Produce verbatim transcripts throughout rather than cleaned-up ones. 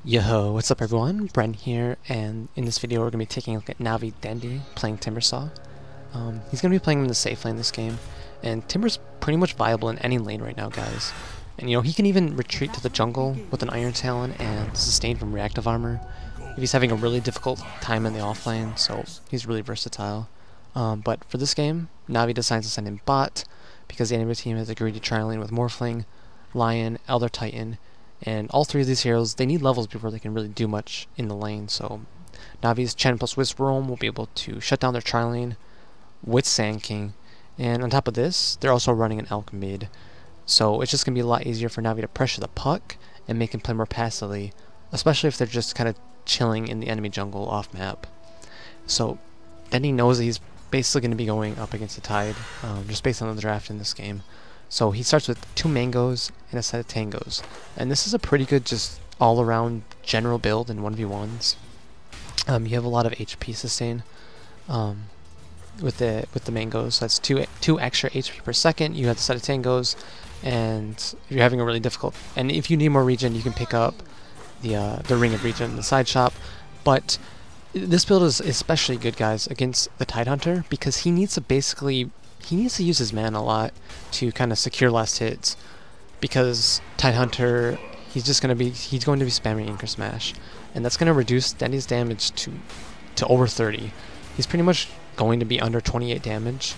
Yo, what's up everyone? Bren here, and in this video we're going to be taking a look at Navi Dendi playing Timbersaw. Um, he's going to be playing in the safe lane this game, and Timber's pretty much viable in any lane right now, guys. And you know, he can even retreat to the jungle with an Iron Talon and sustain from reactive armor if he's having a really difficult time in the offlane, so he's really versatile. Um, but for this game, Navi decides to send in bot because the enemy team has agreed to try lane with Morphling, Lion, Elder Titan, and all three of these heroes, they need levels before they can really do much in the lane, so Navi's Chen plus Wisp Roam will be able to shut down their tri-lane with Sand King, and on top of this, they're also running an Elk mid, so it's just going to be a lot easier for Navi to pressure the puck and make him play more passively, especially if they're just kind of chilling in the enemy jungle off map. So Dendi knows that he's basically going to be going up against the Tide, um, just based on the draft in this game. So he starts with two mangoes and a set of tangos. And this is a pretty good just all-around general build in one v ones. Um, you have a lot of H P sustain um, with the with the mangoes. So that's two two extra H P per second. You have the set of tangos, and if you're having a really difficult, and if you need more regen, you can pick up the uh, the ring of regen in the side shop. But this build is especially good, guys, against the Tidehunter because he needs to basically he needs to use his mana a lot to kind of secure last hits, because Tidehunter, he's just gonna be he's going to be spamming Anchor Smash, and that's gonna reduce Dendi's damage to to over thirty. He's pretty much going to be under twenty-eight damage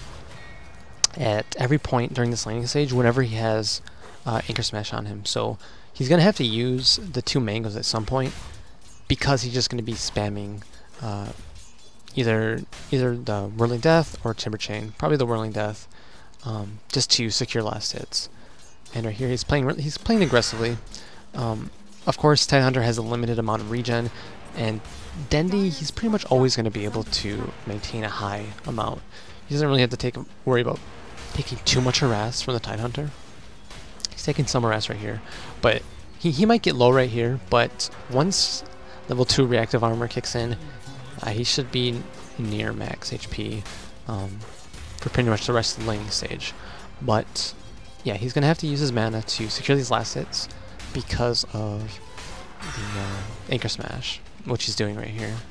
at every point during this laning stage whenever he has uh, Anchor Smash on him. So he's gonna have to use the two mangoes at some point because he's just gonna be spamming uh, either either the Whirling Death or Timber Chain, probably the Whirling Death, um, just to secure last hits. And right here he's playing he's playing aggressively. Um, of course, Tidehunter has a limited amount of regen, and Dendi, he's pretty much always going to be able to maintain a high amount. He doesn't really have to take worry about taking too much harass from the Tidehunter. He's taking some harass right here, but he he might get low right here. But once level two reactive armor kicks in, Uh, he should be near max H P um, for pretty much the rest of the laning stage. But yeah, he's going to have to use his mana to secure these last hits because of the uh, Anchor Smash, which he's doing right here.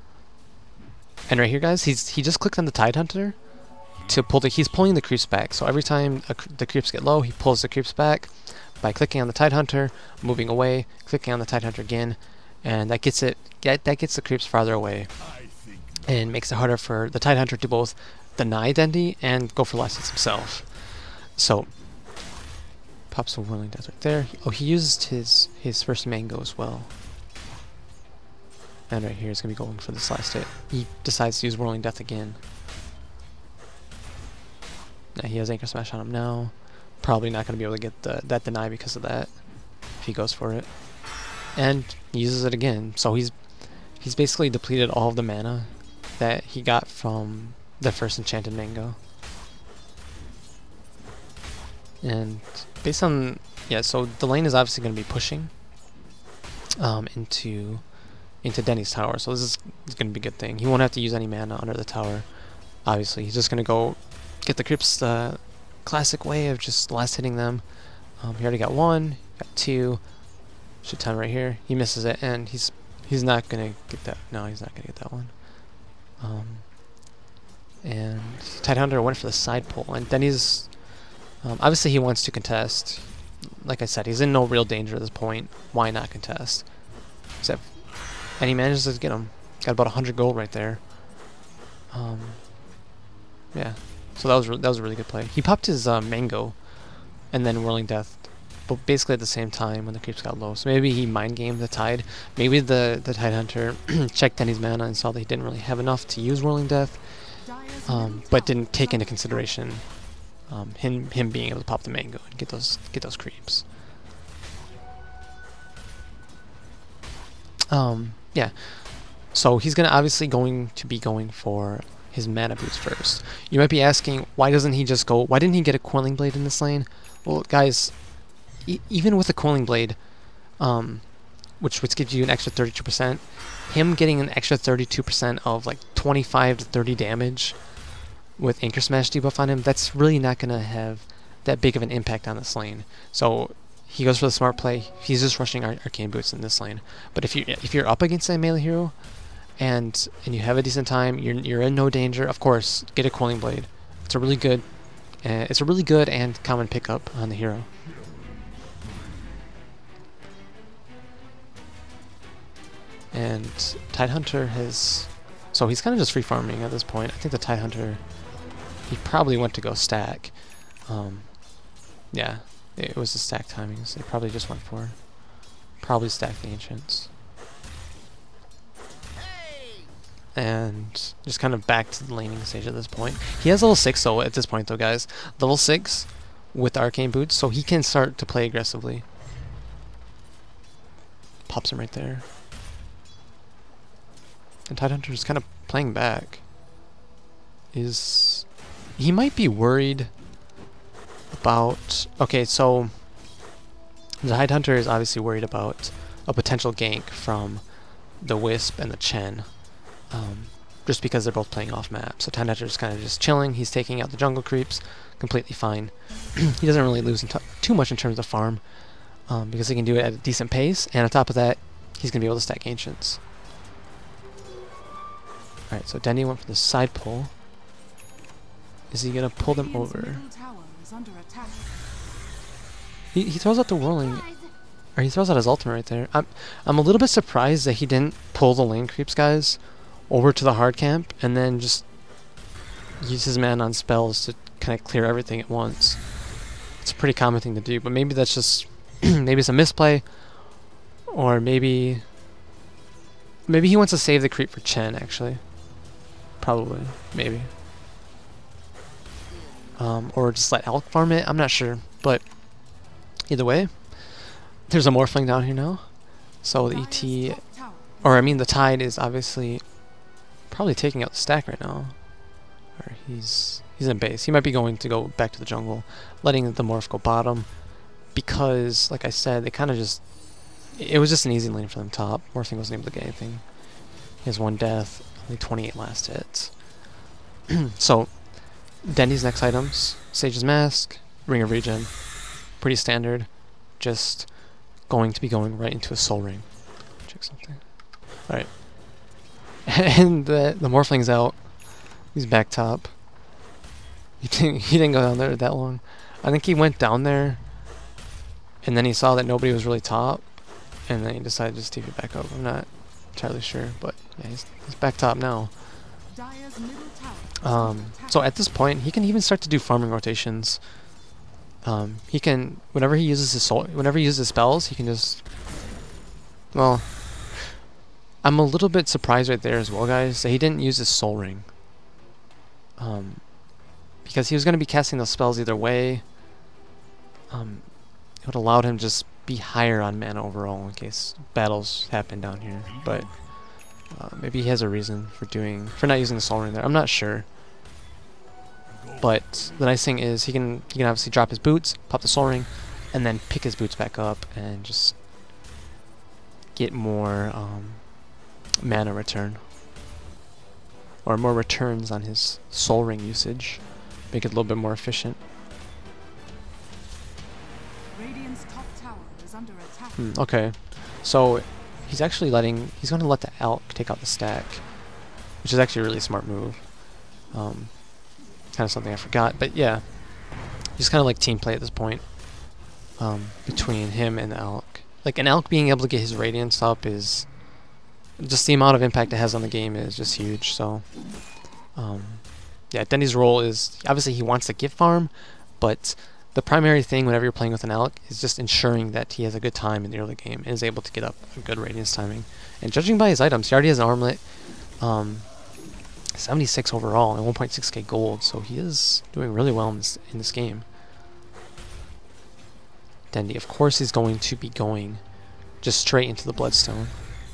And right here, guys, he's he just clicked on the Tidehunter to pull the he's pulling the creeps back. So every time a, the creeps get low, he pulls the creeps back by clicking on the Tidehunter, moving away, clicking on the Tidehunter again, and that gets it get that gets the creeps farther away, and makes it harder for the Tidehunter to both deny Dendi and go for last hits himself. So pops a Whirling Death right there. Oh, he used his his first mango as well. And right here he's gonna be going for this last hit. He decides to use Whirling Death again. Now he has Anchor Smash on him now. Probably not gonna be able to get the, that deny because of that if he goes for it. And he uses it again. So he's he's basically depleted all of the mana that he got from the first enchanted mango. And based on yeah, so the lane is obviously going to be pushing um, into into Dendi's tower. So this is, is going to be a good thing. He won't have to use any mana under the tower. Obviously, he's just going to go get the creeps the classic way of just last hitting them. Um, he already got one, got two. Should time right here. He misses it, and he's he's not gonna get that. No, he's not gonna get that one. Um, and Tidehunter went for the side pull, and then he's um, obviously he wants to contest. Like I said, he's in no real danger at this point. Why not contest? Except, and he manages to get him. Got about a hundred gold right there. Um, yeah. So that was that was a really good play. He popped his uh, mango, and then Whirling Death, but basically at the same time when the creeps got low. So maybe he mind gamed the Tide. Maybe the the Tidehunter checked Dendi's mana and saw that he didn't really have enough to use Whirling Death, um, but didn't take into consideration um, him him being able to pop the mango and get those get those creeps. Um, yeah. So he's gonna obviously going to be going for his mana boost first. You might be asking, why doesn't he just go? Why didn't he get a Coiling Blade in this lane? Well, guys, E even with a Coiling Blade, um, which which gives you an extra thirty-two percent, him getting an extra thirty-two percent of like twenty-five to thirty damage with Anchor Smash debuff on him, that's really not gonna have that big of an impact on this lane. So he goes for the smart play. He's just rushing Ar Arcane Boots in this lane. But if you if you're up against a melee hero, and and you have a decent time, you're you're in no danger. Of course, get a Coiling Blade. It's a really good, uh, it's a really good and common pickup on the hero. And Tidehunter has, so he's kind of just free farming at this point. I think the Tidehunter, he probably went to go stack. Um, yeah, it was the stack timing, so he probably just went for, probably stack the Ancients. And just kind of back to the laning stage at this point. He has level six though at this point though, guys. Level six with Arcane Boots, so he can start to play aggressively. Pops him right there. And Tidehunter is kind of playing back. Is he might be worried about, okay, so the Tidehunter is obviously worried about a potential gank from the Wisp and the Chen. Um, just because they're both playing off map. So Tidehunter is kind of just chilling. He's taking out the jungle creeps, completely fine. He doesn't really lose too much in terms of farm, um, because he can do it at a decent pace, and on top of that, he's going to be able to stack Ancients. Alright, so Dendi went for the side pull. Is he going to pull them over? He, he throws out the whirling, or he throws out his ultimate right there. I'm, I'm a little bit surprised that he didn't pull the lane creeps, guys, over to the hard camp, and then just use his mana on spells to kind of clear everything at once. It's a pretty common thing to do, but maybe that's just, maybe it's a misplay, or maybe, maybe he wants to save the creep for Chen, actually. Probably, maybe. Um, or just let Elk farm it, I'm not sure, but either way, there's a Morphling down here now, so the E T, or I mean the Tide is obviously probably taking out the stack right now. Or he's he's in base. He might be going to go back to the jungle, letting the Morph go bottom, because, like I said, they kind of just, it was just an easy lane for them top. Morphling wasn't able to get anything. He has one death, only twenty-eight last hits. So, Dendi's next items, Sage's Mask, Ring of Regen, pretty standard, just going to be going right into a Soul Ring. Check something. Alright. And the, the Morphling's out. He's back top. He didn't, he didn't go down there that long. I think he went down there, and then he saw that nobody was really top, and then he decided to just T P back up. I'm not entirely sure, but yeah, he's, he's back top now. Um, so at this point, he can even start to do farming rotations. Um, he can, whenever he uses his soul, whenever he uses his spells, he can just, well, I'm a little bit surprised right there as well, guys, that he didn't use his Soul Ring. Um, because he was going to be casting those spells either way. Um, it would have allowed him to just be higher on mana overall in case battles happen down here. But uh, maybe he has a reason for doing, for not using the Soul Ring there. I'm not sure. But the nice thing is he can he can obviously drop his boots, pop the Soul Ring, and then pick his boots back up and just get more um, mana return, or more returns on his Soul Ring usage, make it a little bit more efficient. Radiant's top tower is under attack. Hmm, okay, so he's actually letting he's going to let the Elk take out the stack, which is actually a really smart move. Um, kind of something I forgot, but yeah, just kind of like team play at this point um, between him and the Elk. Like an Elk being able to get his Radiance up is just the amount of impact it has on the game is just huge. So um, yeah, Dendi's role is obviously he wants to get farm, but the primary thing whenever you're playing with an Elk is just ensuring that he has a good time in the early game and is able to get up a good Radiance timing. And judging by his items, he already has an armlet, um, seventy-six overall and one point six K gold, so he is doing really well in this, in this game. Dendi, of course, is going to be going just straight into the Bloodstone.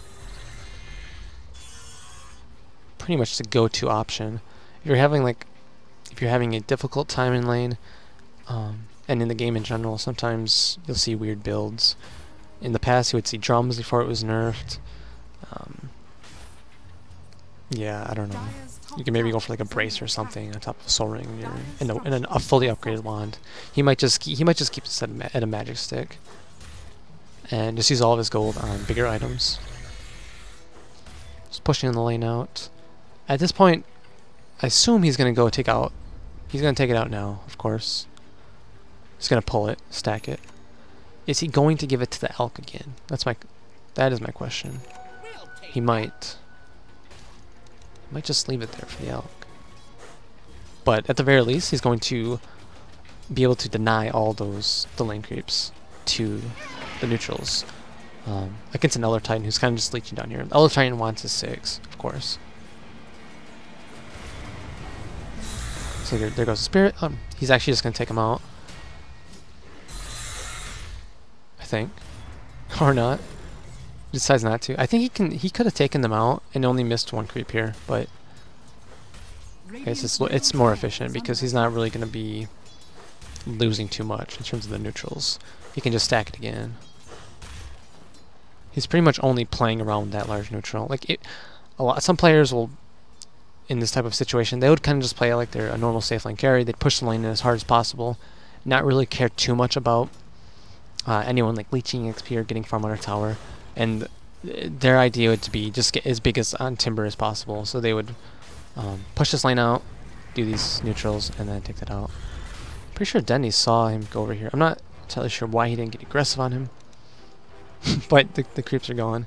Pretty much the go-to option. If you're having like, if you're having a difficult time in lane, um, and in the game in general, sometimes you'll see weird builds. In the past, you would see drums before it was nerfed. Um, yeah, I don't know. You can maybe go for like a brace or something on top of a Soul Ring, and, you're in, a, in a, a fully upgraded wand. He might just he might just keep this at a, ma at a magic stick. and just use all of his gold on bigger items. Just pushing the lane out. At this point, I assume he's going to go take out... He's going to take it out now, of course. He's going to pull it, stack it. Is he going to give it to the elk again? That's my... That is my question. He might. Might just leave it there for the elk. But at the very least, he's going to be able to deny all those the lane creeps to the neutrals. Um, against an Elder Titan who's kind of just leeching down here. Elder Titan wants his six, of course. So there, there goes the Spirit. Um, he's actually just going to take him out. I think. Or not. He decides not to. I think he can. He could have taken them out and only missed one creep here, but I guess it's, it's more efficient because he's not really going to be losing too much in terms of the neutrals. He can just stack it again. He's pretty much only playing around that large neutral. Like it, a lot. Some players will, in this type of situation, they would kind of just play like they're a normal safe lane carry. They'd push the lane in as hard as possible, not really care too much about uh, anyone like leeching X P or getting farm on a tower. And their idea would to be just get as big as on Timber as possible. So they would um, push this lane out, do these neutrals, and then take that out. Pretty sure Dendi saw him go over here. I'm not entirely sure why he didn't get aggressive on him. But the, the creeps are going.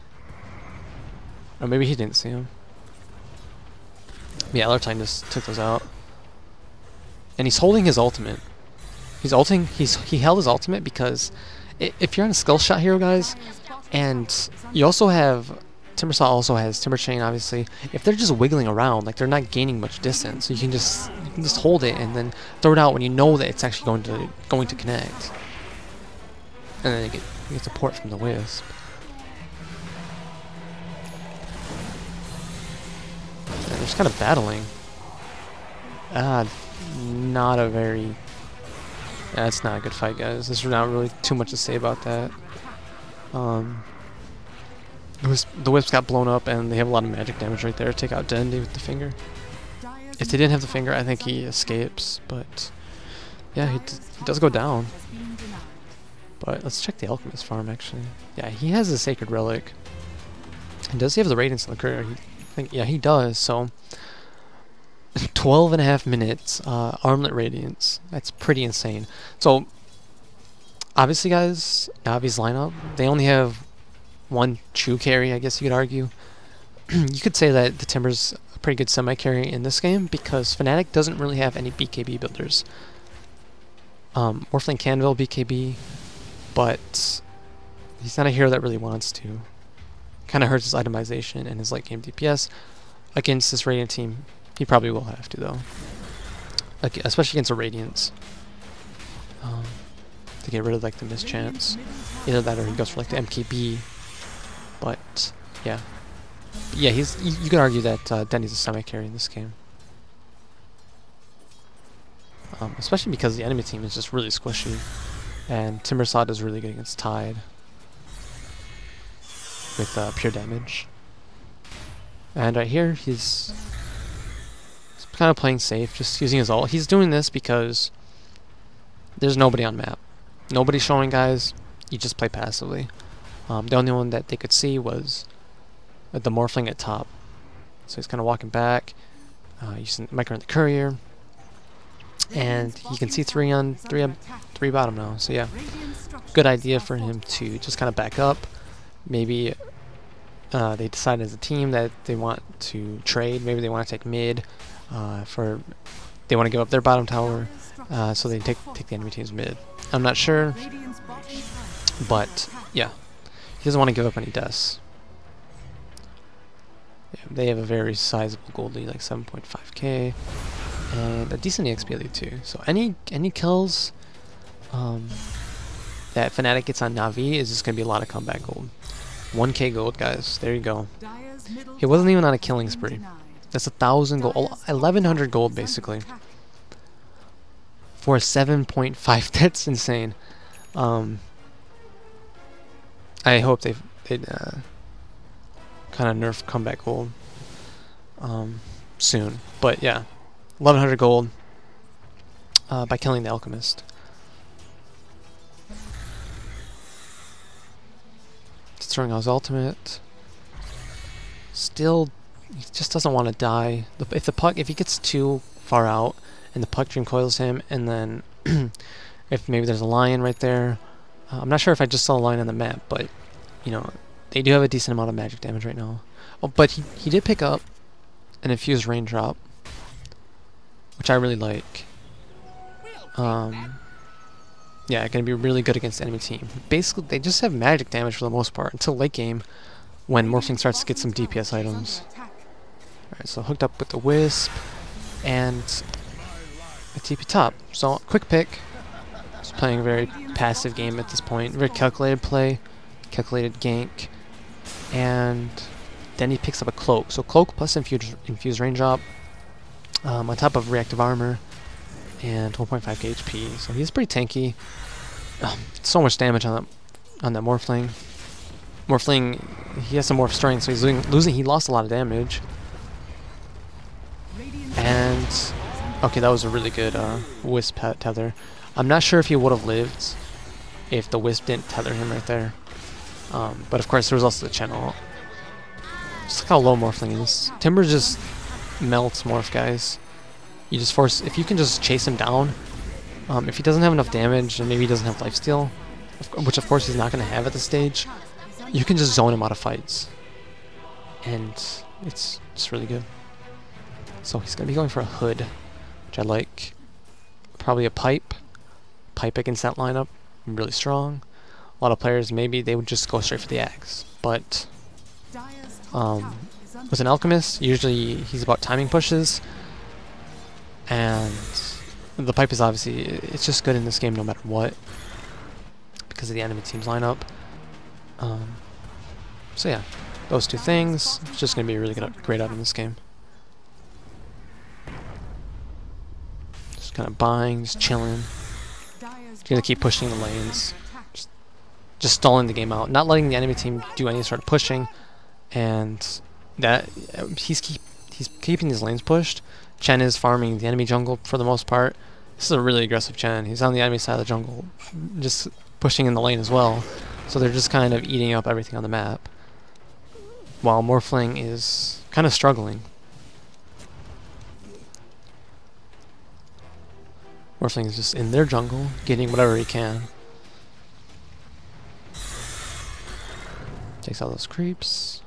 Or maybe he didn't see him. Yeah, Elder Titan just took those out. And he's holding his ultimate. He's ulting. He's he held his ultimate because i if you're on a skill shot hero, guys, and you also have Timbersaw also has Timber Chain, obviously. If they're just wiggling around, like they're not gaining much distance, so you can just you can just hold it and then throw it out when you know that it's actually going to going to connect. And then you get you get support from the Wisp. And they're just kind of battling. Ah, not a very. That's not a good fight, guys. There's not really too much to say about that. Um, the Wisp, the Wisp got blown up, and they have a lot of magic damage right there. Take out Dendi with the finger. If they didn't have the finger, I think he escapes. But yeah, he, d he does go down. But let's check the Alchemist farm, actually. Yeah, he has a Sacred Relic. And does he have the Radiance in the courier? He, I think, yeah, he does. So twelve and a half minutes, uh, Armlet Radiance. That's pretty insane. So obviously, guys, Navi's lineup, they only have one true carry, I guess you could argue. You could say that the Timber's a pretty good semi-carry in this game because Fnatic doesn't really have any B K B builders. Um, Morphling can build B K B, but he's not a hero that really wants to. Kind of hurts his itemization and his late game D P S. Against this Radiant team, he probably will have to, though. Like, especially against a Radiance. Um, to get rid of like the mischance. Either that or he goes for like the M K B. But yeah. But yeah, he's you, you could argue that uh, Dendi's a semi-carry in this game. Um, especially because the enemy team is just really squishy. And Timbersaw does really good against Tide. With uh, pure damage. And right here, he's, he's kind of playing safe, just using his ult. He's doing this because there's nobody on map. Nobody showing, guys. You just play passively. Um, the only one that they could see was uh, the Morphling at top. So he's kind of walking back, uh, using Micro in the courier. And he can see three on three on three bottom now. So yeah, good idea for him to just kind of back up. Maybe uh, they decide as a team that they want to trade. Maybe they want to take mid uh, for they want to give up their bottom tower, uh, so they take take the enemy team's mid. I'm not sure, but yeah, he doesn't want to give up any deaths. Yeah, they have a very sizable gold lead, like seven point five K. And a decent E X P lead too. So any any kills um, that Fnatic gets on Navi is just gonna be a lot of comeback gold. one K gold, guys. There you go. He wasn't even on a killing spree. That's a thousand gold, eleven hundred gold basically for seven point five. That's insane. Um, I hope they they uh, kind of nerf comeback gold um, soon. But yeah. eleven hundred gold uh, by killing the Alchemist. throwing out his ultimate. Still, he just doesn't want to die. The, if the puck, if he gets too far out, and the puck dream coils him, and then if maybe there's a lion right there, uh, I'm not sure if I just saw a lion on the map, but you know, they do have a decent amount of magic damage right now. Oh, but he he did pick up an infused raindrop, which I really like. Um, yeah, gonna be really good against the enemy team. Basically, they just have magic damage for the most part until late game, when Morphling starts to get some D P S items. Alright, so hooked up with the Wisp and a T P top. So quick pick. Just playing a very passive game at this point. Very calculated play, calculated gank, and then he picks up a cloak. So cloak plus infused infused raindrop, um, on top of reactive armor, and one point five K H P. So he's pretty tanky. Oh, so much damage on that on that Morphling. Morphling, he has some morph strength, so he's losing, losing. He lost a lot of damage. And okay, that was a really good uh, Wisp tether. I'm not sure if he would have lived if the Wisp didn't tether him right there. Um, but of course, there was also the channel. Just look how low Morphling is. Timber just melts morph, guys. You just force, if you can just chase him down. Um, if he doesn't have enough damage, and maybe he doesn't have lifesteal, which of course he's not going to have at this stage, you can just zone him out of fights. And it's just really good. So he's going to be going for a hood, which I like. Probably a pipe. Pipe against that lineup, really strong. A lot of players, maybe they would just go straight for the axe. But um, with an alchemist, usually he's about timing pushes. And the pipe is obviously, it's just good in this game no matter what, because of the enemy team's lineup. Um, so yeah, those two things, it's just going to be a really good, great out in this game. Just kind of buying, just chilling. Just going to keep pushing the lanes. Just, just stalling the game out, not letting the enemy team do any sort of pushing. And that, he's, keep, he's keeping these lanes pushed. Chen is farming the enemy jungle for the most part. This is a really aggressive Chen. He's on the enemy side of the jungle, just pushing in the lane as well. So they're just kind of eating up everything on the map, while Morphling is kind of struggling. Morphling is just in their jungle, getting whatever he can. Takes out those creeps.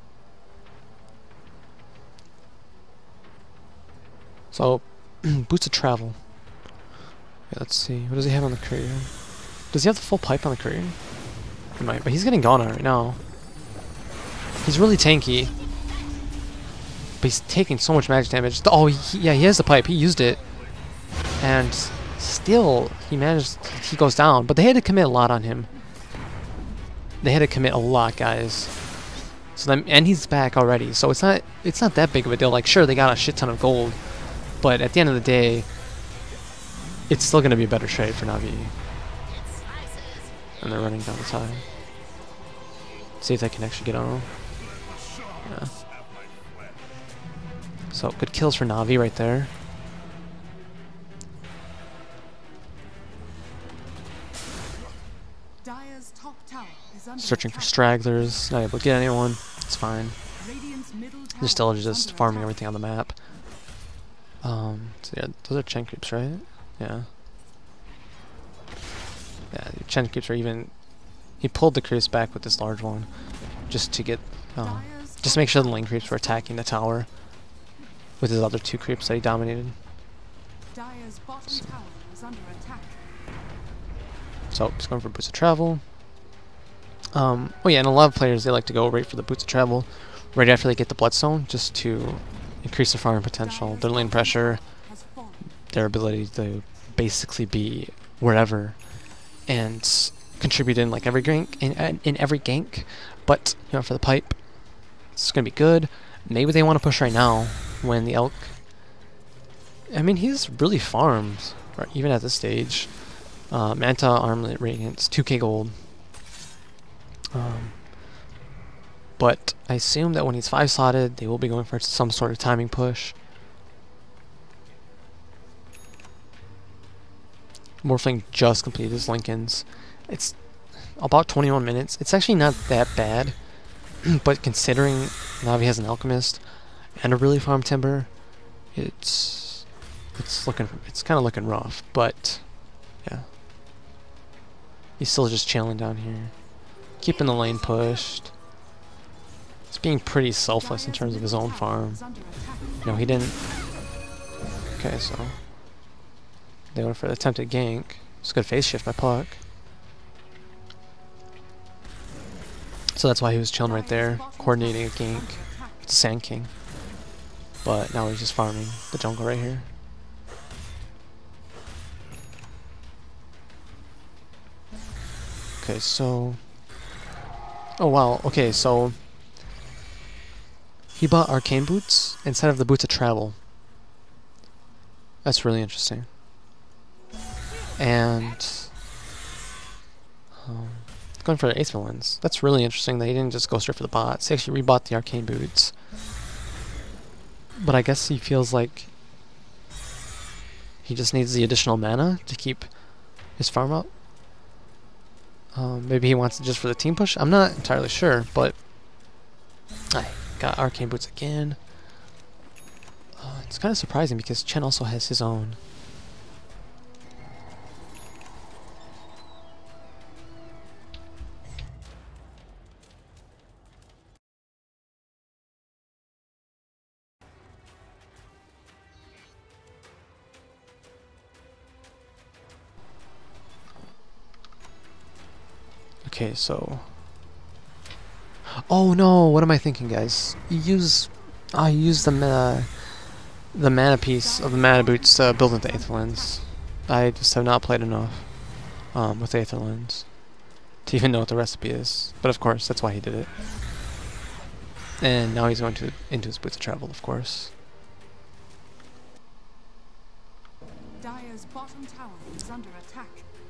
So, boots of travel. Okay, let's see. What does he have on the career? Does he have the full pipe on the career? He might, but he's getting gone on right now. He's really tanky, but he's taking so much magic damage. Oh, he, yeah, he has the pipe. He used it, and still he managed. He goes down, but they had to commit a lot on him. They had to commit a lot, guys. So then, and he's back already. So it's not. It's not that big of a deal. Like, sure, they got a shit ton of gold, but at the end of the day, it's still going to be a better trade for Navi. And they're running down the side. See if they can actually get on him. Yeah. So, good kills for Navi right there. Searching for stragglers, not able to get anyone. It's fine. They're still just farming everything on the map. Um, so yeah, those are Chen creeps, right? Yeah. Yeah, Chen creeps are even. He pulled the creeps back with this large one, just to get, um, just to make sure the lane creeps were attacking the tower with his other two creeps that he dominated. So, so he's going for boots of travel. Um, oh yeah, and a lot of players, they like to go right for the boots of travel right after they get the bloodstone, just to increase their farming potential, their lane pressure, their ability to basically be wherever and contribute in like every gank, in, in every gank. But you know, for the pipe, it's gonna be good. Maybe they want to push right now when the elk. I mean, he's really farmed, right, even at this stage. Uh, Manta armlet radiance, two K gold. Um, but I assume that when he's five slotted, they will be going for some sort of timing push. Morphling just completed his Lincolns. It's about twenty-one minutes. It's actually not that bad, but considering Navi has an alchemist and a really farm timber, it's it's looking it's kind of looking rough. But yeah, he's still just chilling down here, keeping the lane pushed. He's being pretty selfless in terms of his own farm. You know, he didn't. Okay, so they went for the attempted gank. It's a good phase shift by Puck. So that's why he was chilling right there, coordinating a gank with the Sand King. But now he's just farming the jungle right here. Okay, so... Oh wow, okay, so... He bought Arcane Boots instead of the Boots of Travel. That's really interesting. And... Um, going for the Ace Villains. That's really interesting that he didn't just go straight for the bots. He actually rebought the Arcane Boots. But I guess he feels like he just needs the additional mana to keep his farm up. Um, maybe he wants it just for the team push? I'm not entirely sure, but I got Arcane Boots again. Uh, it's kind of surprising because Chen also has his own. Okay, so... Oh no, what am I thinking, guys? You use... I oh, use the mana... The mana piece of the mana boots to build into Aether Lens. I just have not played enough um, with Aether Lens to even know what the recipe is. But of course, that's why he did it. And now he's going to into his Boots of Travel, of course. Dire's bottom tower is under attack.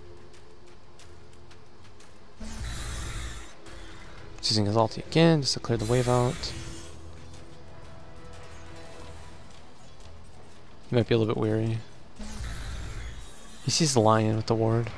He's using his ulti again just to clear the wave out. He might be a little bit weary. He sees the lion with the ward.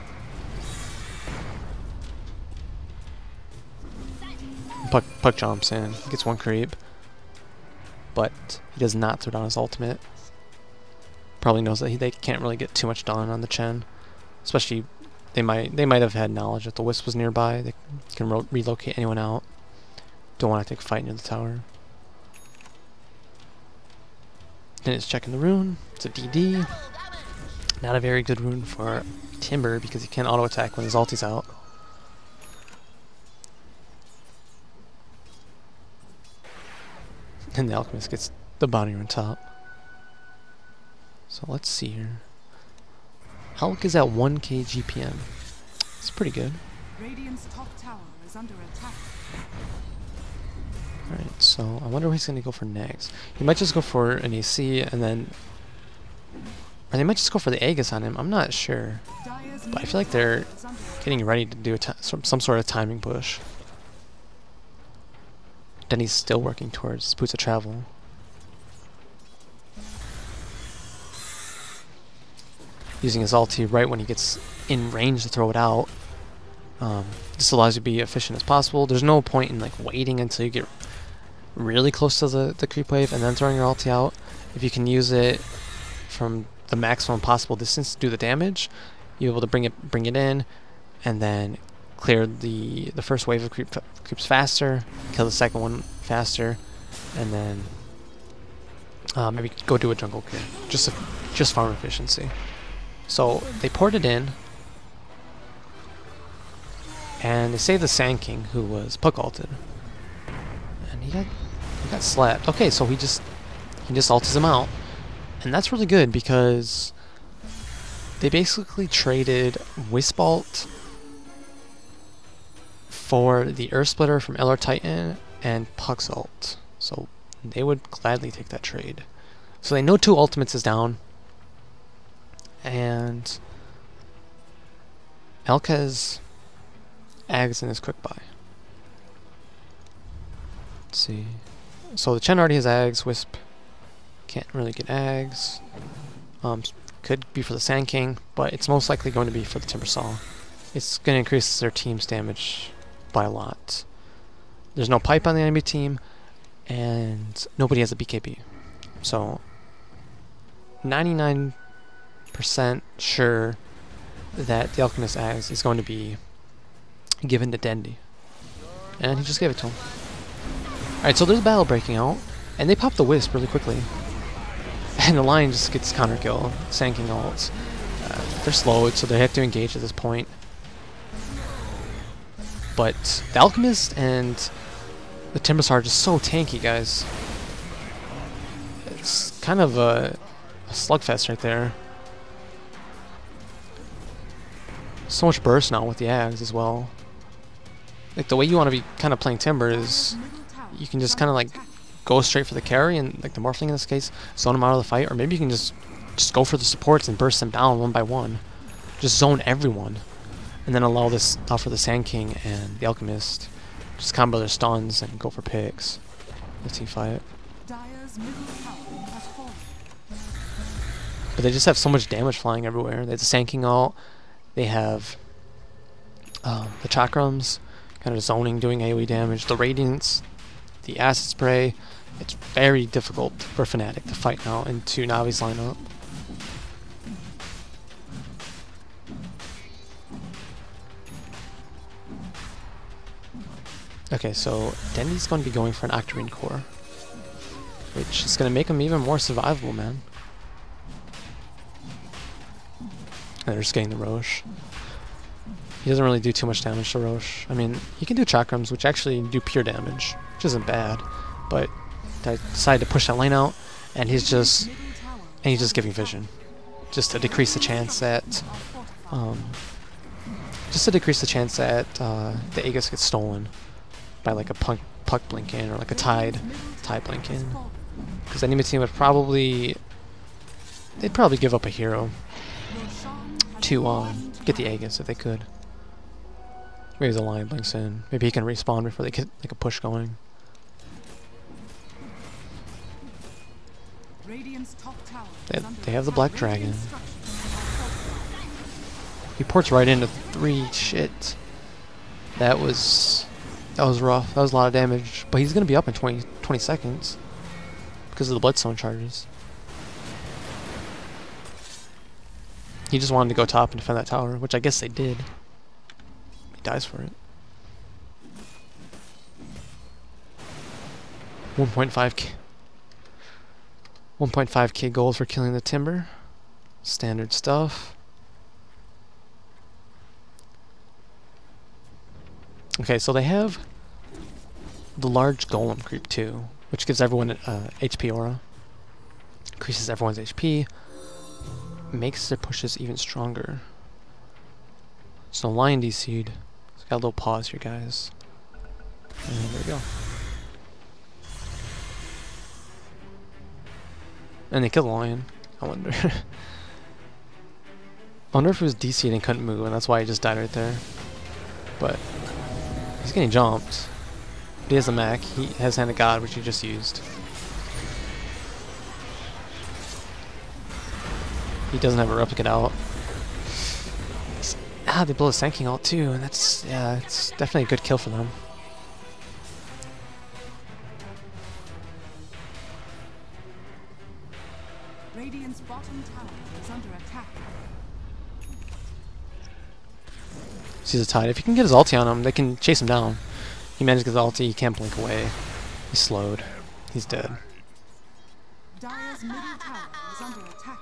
Puck, Puck jumps in. He gets one creep. But he does not throw down his ultimate. Probably knows that he, they can't really get too much done on the Chen. Especially, they might they might have had knowledge that the Wisp was nearby. They can ro relocate anyone out. Don't want to take a fight near the tower. Then it's checking the rune. It's a D D. Not a very good rune for Timber because he can't auto attack when his ulti's out. And the Alchemist gets the bounty rune top. So let's see here. Hulk is at one K G P M. It's pretty good. Radiant's top tower is under attack. Alright, so I wonder what he's going to go for next. He might just go for an A C and then... Or they might just go for the Aegis on him. I'm not sure. But I feel like they're getting ready to do a t some, some sort of timing push. Then he's still working towards Boots of Travel. Using his ulti right when he gets in range to throw it out. Um, this allows you to be efficient as possible. There's no point in like waiting until you get really close to the, the creep wave and then throwing your ulti out. If you can use it from the maximum possible distance to do the damage, you're able to bring it bring it in and then clear the the first wave of creep, creeps faster, kill the second one faster, and then uh, maybe go do a jungle clear. Just a, just farm efficiency. So they poured it in, and they saved the Sand King, who was puck ulted, and he got he got slapped. Okay, so he just he just ults him out, and that's really good because they basically traded Wisp ult for the Earth Splitter from Elder Titan and Puck's ult. So they would gladly take that trade. So they know two ultimates is down. And Elk has Ags in his quick buy. Let's see. So the Chen already has Ags, Wisp can't really get Ags. Um, could be for the Sand King, but it's most likely going to be for the Timbersaw. it's going to increase their team's damage by a lot. There's no pipe on the enemy team, and nobody has a B K B. So, ninety-nine percent sure that the Alchemist Axe is going to be given to Dendi. And he just gave it to him. Alright, so there's a battle breaking out, and they pop the Wisp really quickly. And the Lion just gets counter kill, Sand King ults. Uh, they're slowed, so they have to engage at this point. But the Alchemist and the Timbersaw are just so tanky, guys. It's kind of a, a slugfest right there. So much burst now with the Ags as well. Like, the way you want to be kind of playing Timber is you can just kind of like go straight for the carry and like the Morphling in this case, zone them out of the fight, or maybe you can just just go for the supports and burst them down one by one. Just zone everyone. And then allow this stuff for the Sand King and the Alchemist. Just combo their stuns and go for picks. The team fight. But they just have so much damage flying everywhere. They have the Sand King ult. They have um, the Chakrams, kind of zoning, doing AoE damage. The Radiance, the Acid Spray. It's very difficult for Fnatic to fight now into Navi's lineup. Okay, so Dendi's going to be going for an Octarine Core, which is going to make him even more survivable, man. And they're just getting the Roche. He doesn't really do too much damage to Roche. I mean, he can do Chakrams, which actually do pure damage, which isn't bad, but I decided to push that lane out, and he's just, and he's just giving vision, just to decrease the chance that, um, just to decrease the chance that uh, the Aegis gets stolen by like a puck, puck blinking or like a tide, tide blinking, because enemy team would probably, they'd probably give up a hero to um, get the Aegis if they could. Maybe the Lion blinks in. Maybe he can respawn before they get like a push going. They, they have the Black Dragon. He ports right into three. Shit. That was that was rough. That was a lot of damage. But he's gonna be up in twenty, twenty seconds because of the Bloodstone charges. He just wanted to go top and defend that tower, which I guess they did. He dies for it. one point five K. one point five K gold for killing the Timber. Standard stuff. Okay, so they have the large golem creep too, which gives everyone uh, H P aura. Increases everyone's H P. Makes their pushes even stronger. So Lion D C'd. So got a little pause here, guys. And there we go. And they killed the Lion. I wonder. I wonder if it was D C'd and couldn't move, and that's why he just died right there. But he's getting jumped. But he has a mech. He has Hand of God, which he just used. He doesn't have a replicate out. It's, ah, they blow a Sand King out too, and that's, yeah, it's definitely a good kill for them. Radiant's bottom tower is under attack. Sees a Tide. If he can get his ulti on him, they can chase him down. He managed to get his ulti, he can't blink away. He's slowed. He's dead. Dire's middle tower is under attack.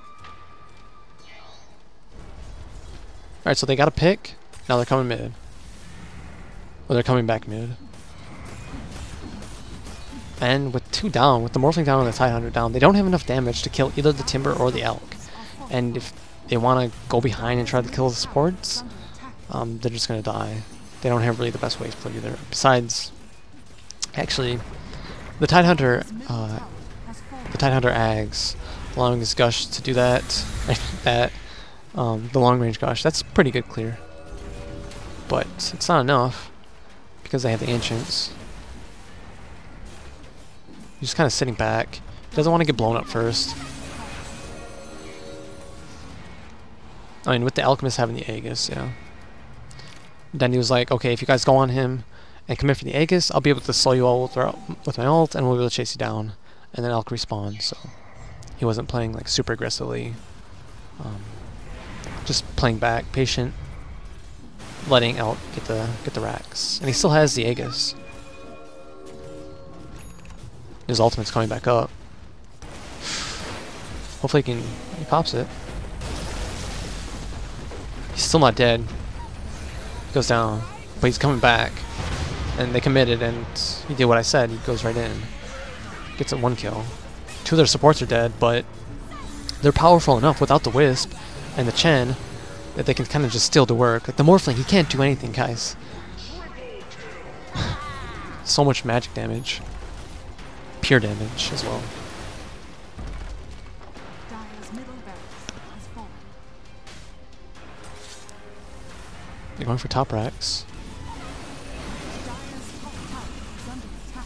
Alright, so they got a pick. Now they're coming mid. Well, they're coming back mid. And with two down, with the Morphling down and the Tidehunter down, they don't have enough damage to kill either the Timber or the Elk. And if they want to go behind and try to kill the supports, um, they're just going to die. They don't have really the best ways to play either. Besides, actually, the Tidehunter, uh, the Tidehunter Ags, allowing his Gush to do that, that, um, the long range Gush, that's pretty good clear. But it's not enough, because they have the Ancients. He's just kind of sitting back. He doesn't want to get blown up first. I mean, with the Alchemist having the Aegis, yeah. Dendi was like, okay, if you guys go on him and commit for the Aegis, I'll be able to slow you all with, with my ult, and we'll be able to chase you down. And then I'll respawn, so he wasn't playing like super aggressively. Um, just playing back, patient, letting out get the get the racks. And he still has the Aegis. His ultimate's coming back up. Hopefully he can he pops it. He's still not dead. He goes down. But he's coming back. And they committed, and he did what I said. He goes right in. Gets a one kill. Two of their supports are dead, but they're powerful enough without the Wisp and the Chen that they can kind of just steal the work. Like the Morphling, he can't do anything, guys. So much magic damage. Pure damage as well. Dire's middle barracks has fallen. They're going for top racks. Dire's top tower is under attack.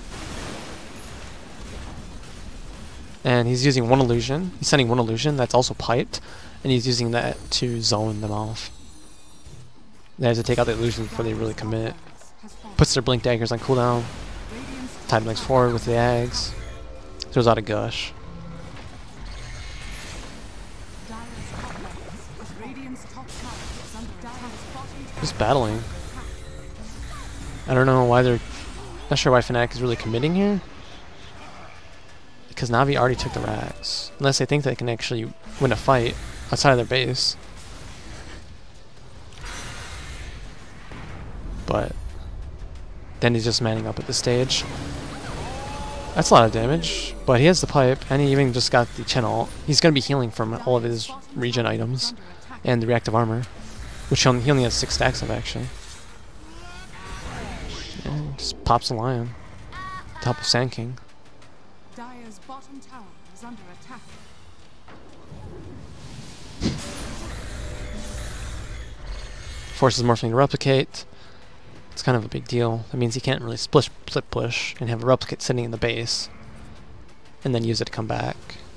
And he's using one illusion. He's sending one illusion that's also piped, and he's using that to zone them off. They have to take out the illusion before they really commit. Puts their blink daggers on cooldown. Time blinks forward with the Ags. Throws out a gush. Just battling. I don't know why they're... Not sure why Fnatic is really committing here. Because Navi already took the racks. Unless they think they can actually win a fight outside of their base. But then he's just manning up at this stage. That's a lot of damage, but he has the pipe, and he even just got the Chen ult. He's going to be healing from all of his regen items and the reactive armor, which he only, he only has six stacks of actually. And just pops a lion. Top of Sand King. Dire's bottom tower is under attack. Forces Morphling to replicate. It's kind of a big deal. That means he can't really split, split push and have a replicate sitting in the base and then use it to come back.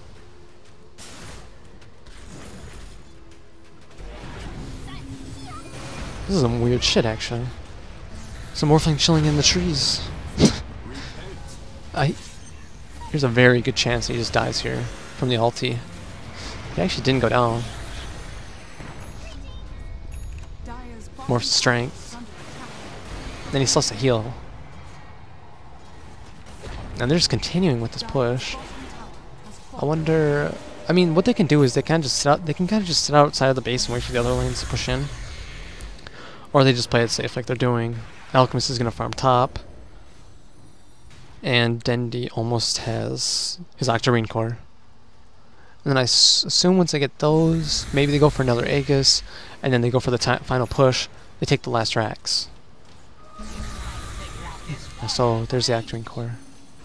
This is some weird shit actually. Some Morphling chilling in the trees. I There's a very good chance he just dies here from the ulti. He actually didn't go down. More strength. Then he still has to heal. And they're just continuing with this push. I wonder... I mean, what they can do is they can just sit out, they can kind of just sit outside of the base and wait for the other lanes to push in. Or they just play it safe like they're doing. Alchemist is going to farm top. And Dendi almost has his Octarine core. And then I s assume once they get those, maybe they go for another Aegis, and then they go for the ti final push. They take the last racks. So there's the Octarine core.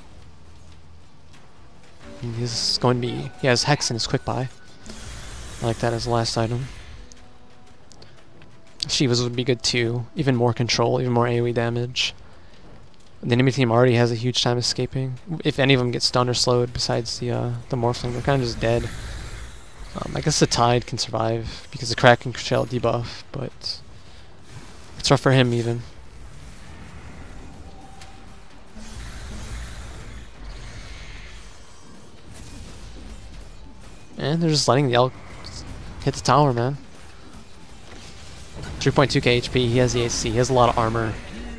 And he's going to be... He has Hex in his quick buy. I like that as the last item. Shivas would be good too. Even more control, even more AoE damage. The enemy team already has a huge time escaping. If any of them get stunned or slowed, besides the uh, the Morphling, they're kind of just dead. Um, I guess the Tide can survive because the Kraken shell debuff, but it's rough for him even. And they're just letting the Elk hit the tower, man. three point two K H P, he has the H C, he has a lot of armor.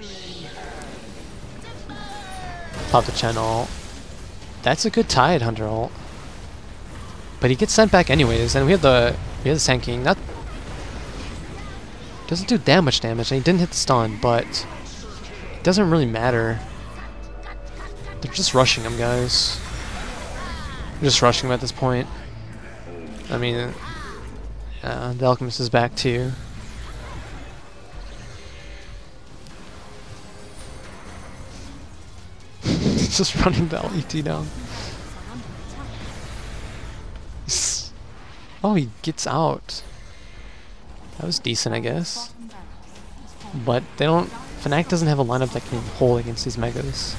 Pop the Chen ult. That's a good Tide Hunter ult. But he gets sent back anyways, and we have the we have the Sand King. That doesn't do that much damage, and he didn't hit the stun, but it doesn't really matter. They're just rushing him, guys. They're just rushing him at this point. I mean, uh, the Alchemist is back too. He's just running the L E T down. Oh, he gets out. That was decent, I guess. But they don't... Fnatic doesn't have a lineup that can hold against these megas.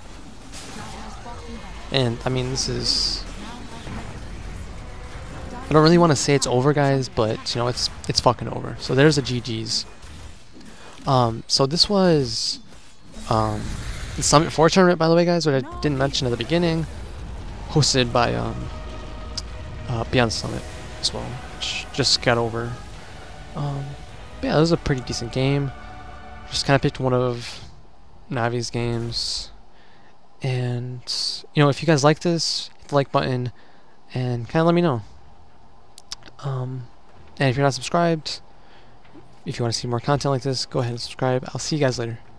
And, I mean, this is... I don't really want to say it's over, guys, but you know, it's it's fucking over. So there's the G Gs. Um, so this was um, the Summit four tournament, by the way, guys, which I didn't mention at the beginning, hosted by um, uh, Beyond Summit as well, which just got over. Um, but yeah, it was a pretty decent game. Just kind of picked one of Navi's games, and you know, if you guys like this, hit the like button and kind of let me know. Um, and if you're not subscribed, if you want to see more content like this, go ahead and subscribe. I'll see you guys later.